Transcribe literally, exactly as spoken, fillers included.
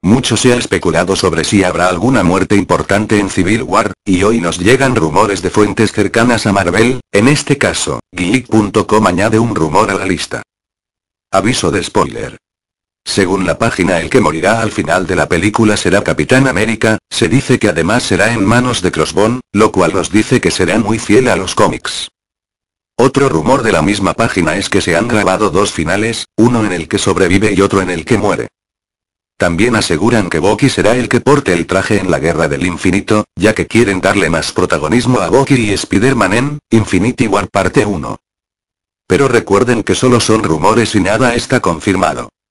Mucho se ha especulado sobre si habrá alguna muerte importante en Civil War, y hoy nos llegan rumores de fuentes cercanas a Marvel, en este caso, Geek punto com añade un rumor a la lista. Aviso de spoiler. Según la página, el que morirá al final de la película será Capitán América, se dice que además será en manos de Crossbone, lo cual nos dice que será muy fiel a los cómics. Otro rumor de la misma página es que se han grabado dos finales, uno en el que sobrevive y otro en el que muere. También aseguran que Bucky será el que porte el traje en la Guerra del Infinito, ya que quieren darle más protagonismo a Bucky y Spider-Man en Infinity War parte uno. Pero recuerden que solo son rumores y nada está confirmado.